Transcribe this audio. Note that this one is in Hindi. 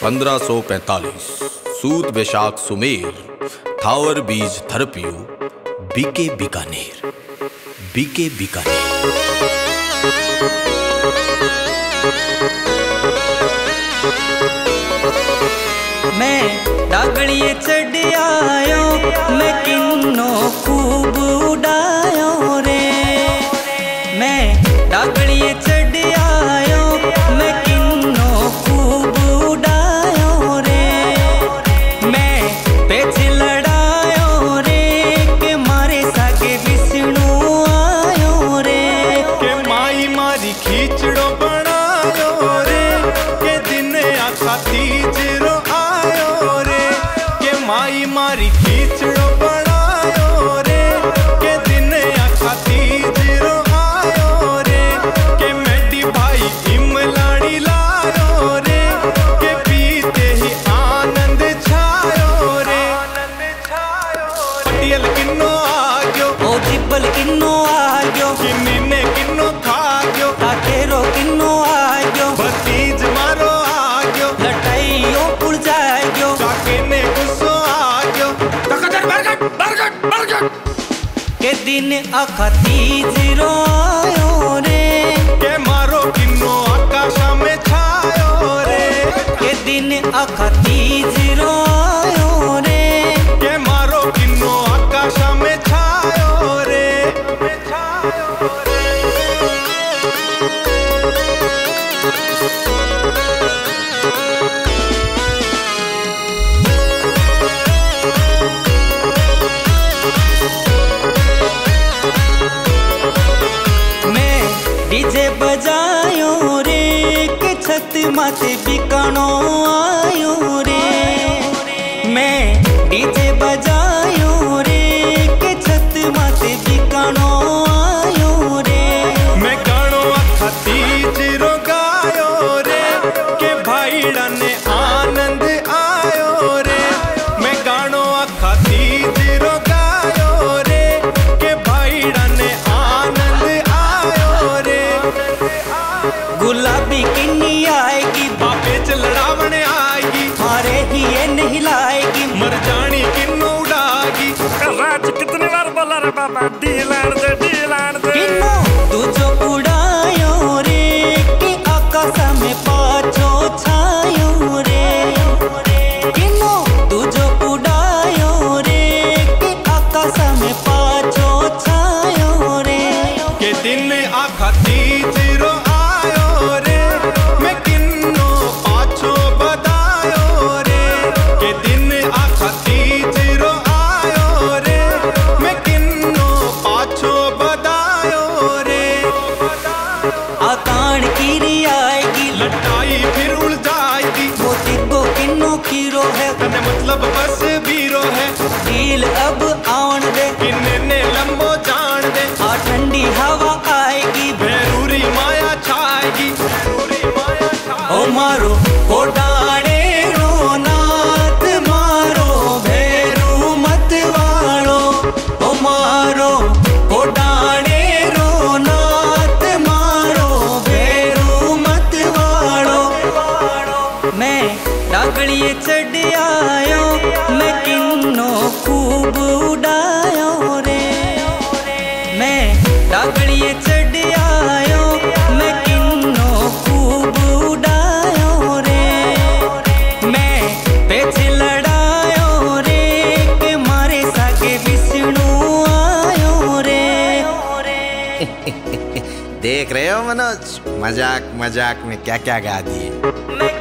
1545 सूद वैशाख सुमेर, थावर बीज थरपियो, बीके बीकानेर, बीके बीकानेर। मैं डागड़िए चढ़ आयो, मैं किन्नो खूब उड़ायो रे। मैं डागड़िए चढ़ आयो, मैं किन्नो खूब उड़ायो रे। मैं पेच लड़ायो रे, के मारे सागे विष्णु आयो रे। के माई मारी खींचड़ो बनायो रे, के दिन आखा तीजरो आयो रे। के माई मारी खींचड़ो बनायो रे, के दिन आखा तीजरो आयो रे। के मेडी भाई इमलाड़ी लायो रे, के पीते ही आनंद छायो रे। पटियल किन्नो आग्यो, ओ जिब्बल किन्नो आग्यो, किन्नी ने किन्नो खाग्यो, ताकेरो किन्नो आग्यो, भतीज मारो आग्यो, लटाइयो उड़ जाग्यो, काके ने गुस्सो आग्यो। तकदर बरगट बरगट बरगट के दिन आखा तीजरो आयो रे। के मारो किन्नो आकाशा में छायो रे। के दिन आखा तीजरो आयो रे। के मारो किन्नो आकाशा में छायो रे। मैं डीजे बजायो रे, के छत माथे बिकानो आयो रे। मैं डीजे बजायो रे, के छत माथे बिकानो आयो रे। मैं गानो आखा तीजरो गायो रे, के भाईड़ा ने आनंद आयो रे। मैं गानो आखा तीजरो गायो रे, के भाईड़ा ने आनंद आयो रे। गुलाबी किन्नी आएगी, बापे च लड़ावने आएगी, मारे ही ये नहीं लाएगी। मर जानी किन्नो उड़ागी। राज कितनी बार बोला रे बाबा, डीलान दे किन्नो तू जो उड़ायो रे, कि आकाशा में पाछो छायो रे। किन्नो तू जो उड़ायो रे, कि आकाशा में पाछो छायो रे। के दिन आखा तीजरो आयो रे, मैं किन्नो पाछो बदायो रे। के दिन आखा तीजरो आयो रे, मैं किन्नो पाछो बदायो रे। आकाण कीरी आएगी, लटाई फिर उड़ जाएगी, मोती को किन्नो खीरो है। तने मतलब बस बीरो है। झील अब आवन दे, किन्ने ने लंबो जान दे, आ ठंडी हवा आएगी। भैरूरी माया छाएगी। ओ मारो कोडाड़े रो नाथ, मारो भैरू मत वालो। ओ मारो कोडाड़े रो नाथ, मारो भैरू मत वालो। मैं डागड़िए चढ़ आयो, मैं किन्नो खूब उड़ायो रे। मैं डागड़िए चढ़ आयो, मैं किन्नो खूब उड़ायो रे। मैं पेच लड़ायो रे, के मारे सागे विष्णु आयो रे। देख रहे हो मनोज, मजाक मजाक में क्या क्या गा दिए। मैं